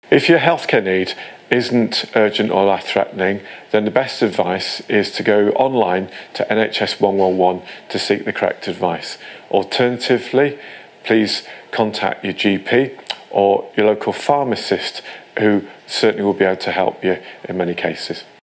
If your healthcare need isn't urgent or life-threatening, then the best advice is to go online to NHS 111 to seek the correct advice. Alternatively, please contact your GP or your local pharmacist, who certainly will be able to help you in many cases.